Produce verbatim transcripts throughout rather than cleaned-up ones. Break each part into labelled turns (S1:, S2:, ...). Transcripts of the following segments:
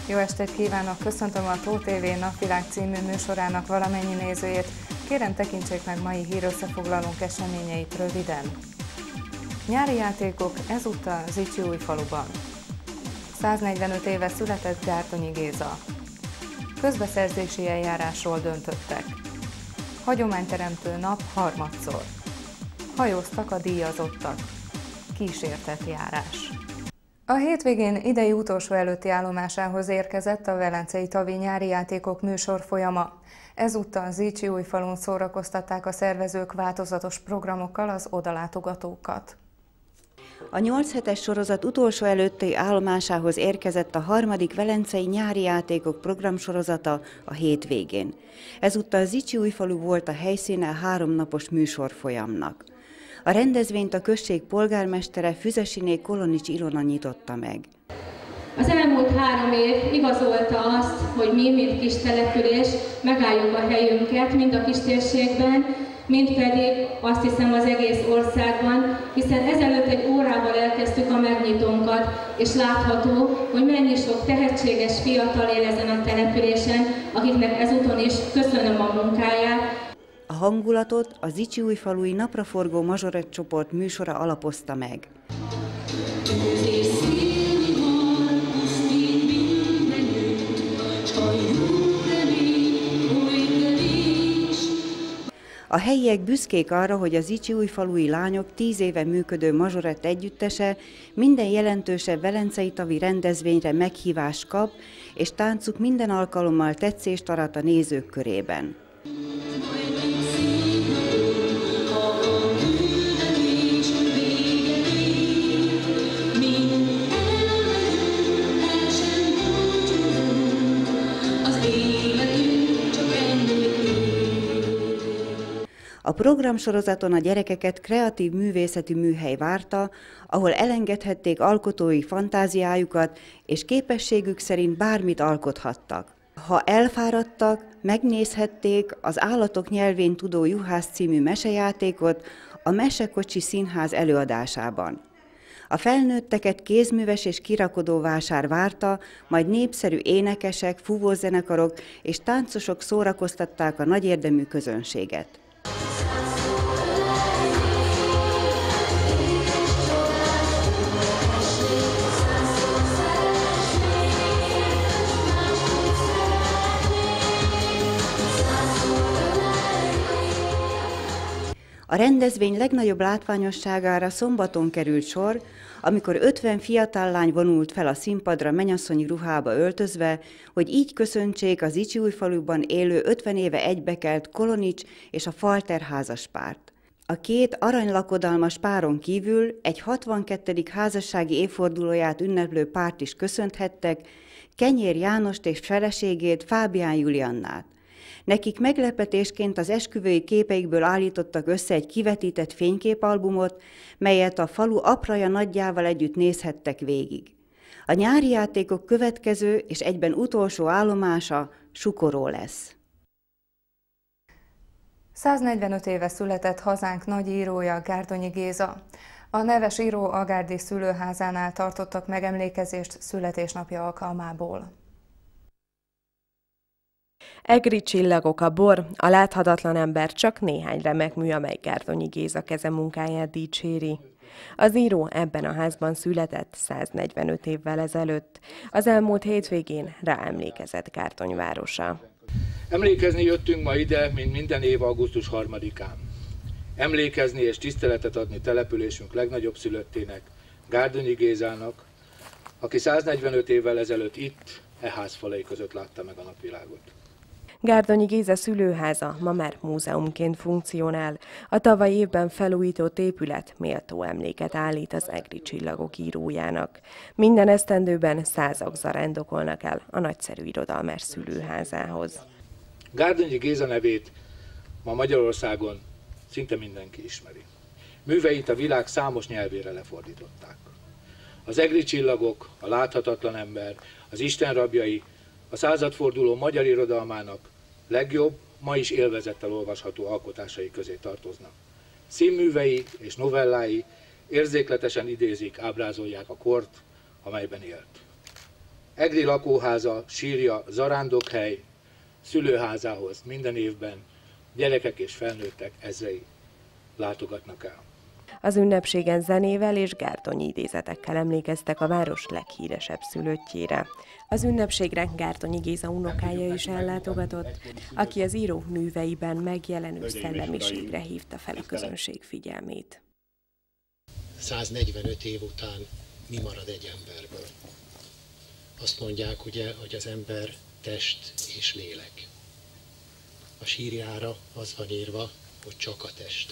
S1: Jó estét kívánok! Köszöntöm a Tó té vé Napvilág című műsorának valamennyi nézőjét. Kérem, tekintsék meg mai hírösszefoglalónk eseményeit röviden. Nyári játékok ezúttal Zichyújfaluban. száznegyvenöt éve született Gárdonyi Géza. Közbeszerzési eljárásról döntöttek. Hagyományteremtő nap harmadszor. Hajóztak a díjazottak. Kísértett járás. A hétvégén idei utolsó előtti állomásához érkezett a Velencei Tavi nyári játékok műsorfolyama. Ezúttal Zichyújfalun szórakoztatták a szervezők változatos programokkal az odalátogatókat.
S2: A nyolc hetes sorozat utolsó előtti állomásához érkezett a harmadik Velencei nyári játékok programsorozata a hétvégén. Ezúttal Zichyújfalu volt a helyszíne a háromnapos műsorfolyamnak. A rendezvényt a község polgármestere Füzesiné Kolonics Ilona nyitotta meg.
S3: Az elmúlt három év igazolta azt, hogy mi, mint kis település, megálljuk a helyünket, mind a kistérségben, mind pedig azt hiszem az egész országban, hiszen ezelőtt egy órával elkezdtük a megnyitónkat, és látható, hogy mennyi sok tehetséges fiatal él ezen a településen, akiknek ezúton is köszönöm a munkáját.
S2: A hangulatot a Zichyújfalui napraforgó mazsorett csoport műsora alapozta meg. A helyiek büszkék arra, hogy a zichyújfalui lányok tíz éve működő mazsorett együttese minden jelentősebb velencei tavi rendezvényre meghívást kap, és táncuk minden alkalommal tetszést arat a nézők körében. A programsorozaton a gyerekeket kreatív művészeti műhely várta, ahol elengedhették alkotói fantáziájukat, és képességük szerint bármit alkothattak. Ha elfáradtak, megnézhették az Állatok nyelvén tudó juhász című mesejátékot a Mesekocsi Színház előadásában. A felnőtteket kézműves és kirakodó vásár várta, majd népszerű énekesek, fúvózenekarok és táncosok szórakoztatták a nagyérdemű közönséget. A rendezvény legnagyobb látványosságára szombaton került sor, amikor ötven fiatal lány vonult fel a színpadra mennyasszonyi ruhába öltözve, hogy így köszöntsék az Zichyújfaluban élő ötven éve egybekelt Kolonics és a Falter házaspárt. A két aranylakodalmas páron kívül egy hatvankettedik házassági évfordulóját ünneplő párt is köszönthettek, Kenyér Jánost és feleségét, Fábián Juliannát. Nekik meglepetésként az esküvői képeikből állítottak össze egy kivetített fényképalbumot, melyet a falu apraja nagyjával együtt nézhettek végig. A nyári játékok következő és egyben utolsó állomása Sukoró lesz.
S1: száznegyvenöt éve született hazánk nagy írója, Gárdonyi Géza. A neves író a Gárdi szülőházánál tartottak megemlékezést születésnapja alkalmából.
S4: Egri csillagok, a bor, a láthatatlan ember csak néhány remek mű, amely Gárdonyi Géza keze munkáját dicséri. Az író ebben a házban született száznegyvenöt évvel ezelőtt. Az elmúlt hétvégén ráemlékezett Gárdony városa.
S5: Emlékezni jöttünk ma ide, mint minden év augusztus harmadikán. Emlékezni és tiszteletet adni településünk legnagyobb szülöttének, Gárdonyi Gézának, aki száznegyvenöt évvel ezelőtt itt, e ház falai között látta meg a napvilágot.
S4: Gárdonyi Géza szülőháza ma már múzeumként funkcionál. A tavalyi évben felújított épület méltó emléket állít az Egri csillagok írójának. Minden esztendőben százak zarándokolnak el a nagyszerű irodalmár szülőházához.
S5: Gárdonyi Géza nevét ma Magyarországon szinte mindenki ismeri. Műveit a világ számos nyelvére lefordították. Az Egri csillagok, a láthatatlan ember, az Isten rabjai, a századforduló magyar irodalmának legjobb, ma is élvezettel olvasható alkotásai közé tartoznak. Színművei és novellái érzékletesen idézik, ábrázolják a kort, amelyben élt. Egri lakóháza, sírja, zarándokhely, szülőházához minden évben gyerekek és felnőttek ezrei látogatnak el.
S4: Az ünnepségen zenével és Gárdonyi idézetekkel emlékeztek a város leghíresebb szülöttjére. Az ünnepségre Gárdonyi Géza unokája is ellátogatott, aki az író műveiben megjelenő szellemiségre hívta fel a közönség figyelmét.
S6: száznegyvenöt év után mi marad egy emberből? Azt mondják ugye, hogy az ember test és lélek. A sírjára az van írva, hogy csak a teste.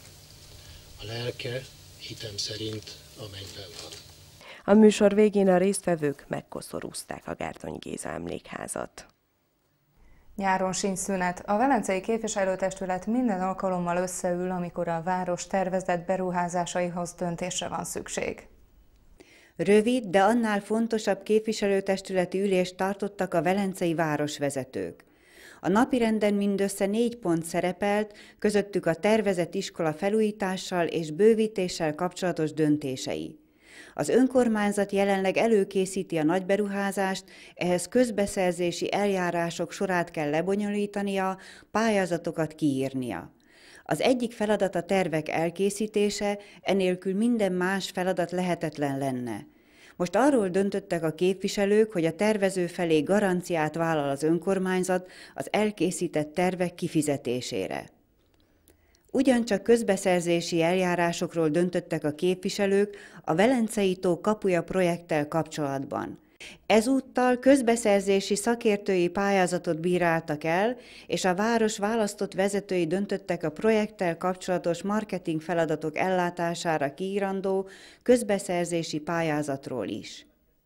S6: A lelke, hitem szerint, a mennyben van.
S4: A műsor végén a résztvevők megkoszorúzták a Gárdonyi Géza emlékházat.
S1: Nyáron sincs szünet. A Velencei Képviselőtestület minden alkalommal összeül, amikor a város tervezett beruházásaihoz döntésre van szükség.
S2: Rövid, de annál fontosabb képviselőtestületi ülést tartottak a velencei városvezetők. A napirenden mindössze négy pont szerepelt, közöttük a tervezett iskola felújítással és bővítéssel kapcsolatos döntései. Az önkormányzat jelenleg előkészíti a nagyberuházást, ehhez közbeszerzési eljárások sorát kell lebonyolítania, pályázatokat kiírnia. Az egyik feladat a tervek elkészítése, enélkül minden más feladat lehetetlen lenne. Most arról döntöttek a képviselők, hogy a tervező felé garanciát vállal az önkormányzat az elkészített tervek kifizetésére. Ugyancsak közbeszerzési eljárásokról döntöttek a képviselők a Velencei tó kapuja projekttel kapcsolatban. Ezúttal közbeszerzési szakértői pályázatot bíráltak el, és a város választott vezetői döntöttek a projekttel kapcsolatos marketing feladatok ellátására kiírandó közbeszerzési pályázatról is.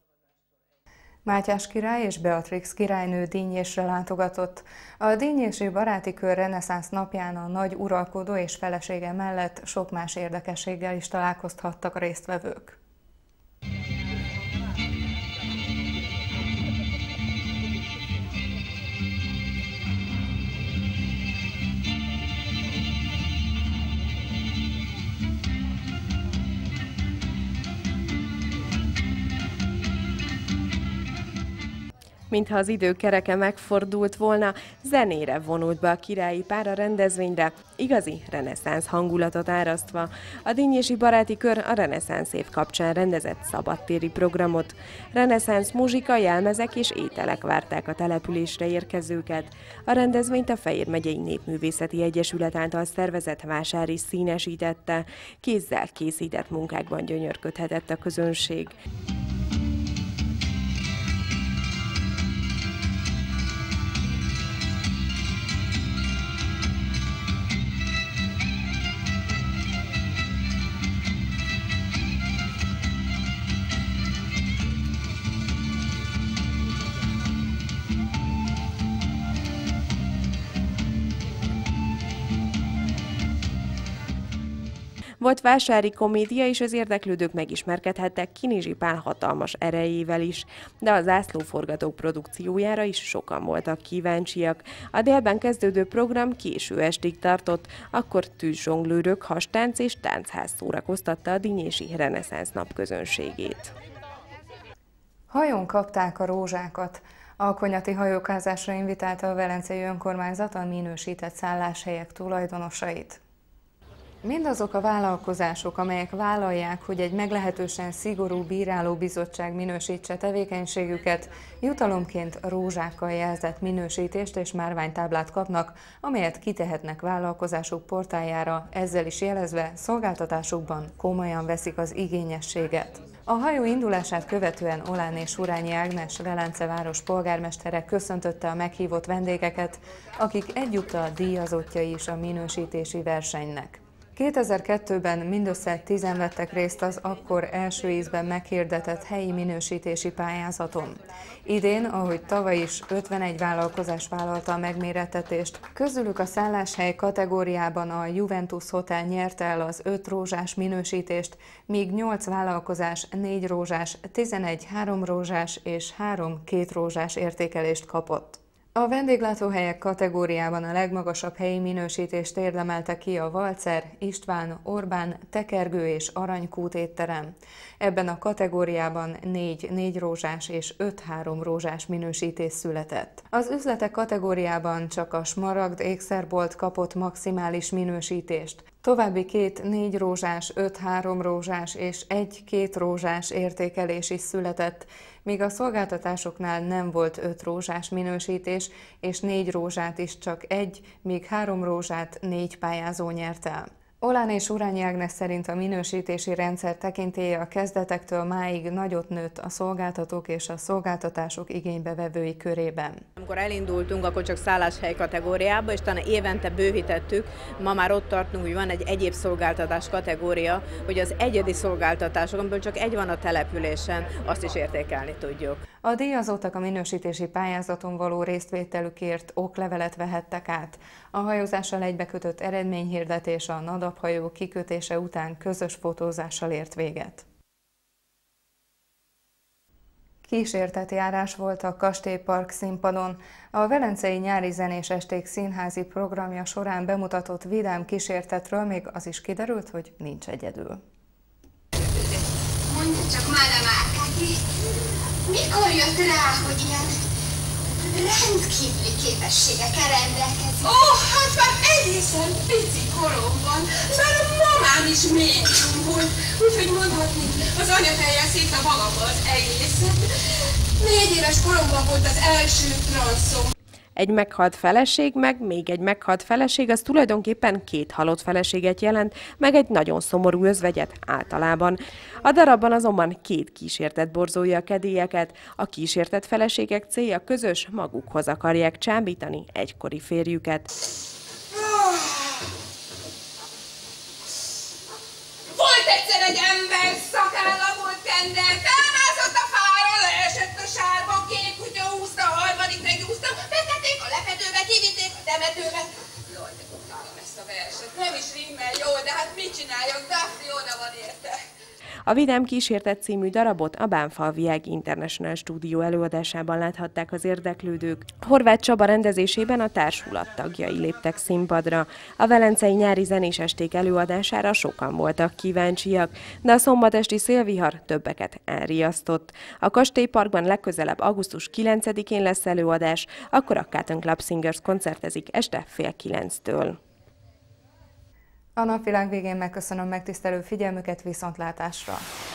S1: Mátyás király és Beatrix királynő Dínyésre látogatott. A dínyési baráti kör reneszánsz napján a nagy uralkodó és felesége mellett sok más érdekességgel is találkozhattak a résztvevők.
S4: Mintha az idő kereke megfordult volna, zenére vonult be a királyi pár a rendezvényre, igazi reneszánsz hangulatot árasztva. A dínyési baráti kör a reneszánsz év kapcsán rendezett szabadtéri programot. Reneszánsz muzsika, jelmezek és ételek várták a településre érkezőket. A rendezvényt a Fejér megyei Népművészeti Egyesület által szervezett vásár is színesítette. Kézzel készített munkákban gyönyörködhetett a közönség. Volt vásári komédia, és az érdeklődők megismerkedhettek Kinizsi Pál hatalmas erejével is, de a zászlóforgatók produkciójára is sokan voltak kíváncsiak. A délben kezdődő program késő estig tartott, akkor tűzzsonglőrök, hastánc és táncház szórakoztatta a dínyési reneszánsz nap közönségét.
S1: Hajón kapták a rózsákat. A konyati hajókázásra invitálta a Velencei Önkormányzat a minősített szálláshelyek tulajdonosait. Mindazok a vállalkozások, amelyek vállalják, hogy egy meglehetősen szigorú bírálóbizottság minősítse tevékenységüket, jutalomként rózsákkal jelzett minősítést és márványtáblát kapnak, amelyet kitehetnek vállalkozásuk portáljára, ezzel is jelezve szolgáltatásukban komolyan veszik az igényességet. A hajó indulását követően Olán és Urányi Ágnes Velence város polgármestere köszöntötte a meghívott vendégeket, akik egyúttal díjazottjai is a minősítési versenynek. kétezer-kettőben mindössze tízen vettek részt az akkor első ízben meghirdetett helyi minősítési pályázaton. Idén, ahogy tavaly is, ötvenegy vállalkozás vállalta a megmérettetést. Közülük a szálláshely kategóriában a Juventus Hotel nyerte el az öt rózsás minősítést, míg nyolc vállalkozás négy rózsás, tizenegy három rózsás és három két rózsás értékelést kapott. A vendéglátóhelyek kategóriában a legmagasabb helyi minősítést érdemelte ki a Valcer, István, Orbán, Tekergő és Aranykút étterem. Ebben a kategóriában négy négy rózsás és öt három rózsás minősítés született. Az üzletek kategóriában csak a Smaragd ékszerbolt kapott maximális minősítést. További két négy rózsás, öt három rózsás és egy két rózsás értékelés is született, míg a szolgáltatásoknál nem volt öt rózsás minősítés, és négy rózsát is csak egy, míg három rózsát négy pályázó nyert el. Olán és Urányi Ágnes szerint a minősítési rendszer tekintélye a kezdetektől máig nagyot nőtt a szolgáltatók és a szolgáltatások igénybevevői körében.
S7: Amikor elindultunk, akkor csak szálláshely kategóriába, és talán évente bővítettük. Ma már ott tartunk, hogy van egy egyéb szolgáltatás kategória, hogy az egyedi szolgáltatások, amiből csak egy van a településen, azt is értékelni tudjuk.
S1: A díjazottak a minősítési pályázaton való résztvételükért oklevelet vehettek át. A hajózással egybekötött eredményhirdetés a nadabhajó kikötése után közös fotózással ért véget. Kísértetjárás volt a Kastélypark színpadon. A Velencei Nyári Zenés Esték színházi programja során bemutatott vidám kísértetről még az is kiderült, hogy nincs egyedül.
S8: Mondja csak már, Márkáti, mikor jött rá, hogy ilyen rendkívüli képességekkel rendelkezik?
S9: Ó, oh, hát már egészen pici koromban, már a mamám is médium volt, úgyhogy mondhatni, az anyahelyen szívta magamba az egészet. Négy éves koromban volt az első transzom.
S4: Egy meghalt feleség, meg még egy meghalt feleség, az tulajdonképpen két halott feleséget jelent, meg egy nagyon szomorú özvegyet általában. A darabban azonban két kísértet borzolja a kedélyeket. A kísértett feleségek célja közös, magukhoz akarják csábítani egykori férjüket.
S9: Volt egyszer egy ember, szakálla volt tender, felmászott a fára, leesett a sárba, két kutya úszta, a harmadik megúszta, betették a lepedőbe, kivitték a temetőbe. Jaj, de utálom ezt a verset, nem is rimmel jól, de hát mit csináljak, Daphne oda van érte.
S4: A Vidám kísértet című darabot a Bánfalvi Ág International Stúdió előadásában láthatták az érdeklődők. Horváth Csaba rendezésében a társulat tagjai léptek színpadra. A Velencei Nyári Zenés Esték előadására sokan voltak kíváncsiak, de a szombatesti szélvihar többeket elriasztott. A Kastélyparkban legközelebb augusztus kilencedikén lesz előadás, akkor a Cotton Club Singers koncertezik este fél kilenctől.
S1: A napvilág végén megköszönöm megtisztelő figyelmüket, viszontlátásra!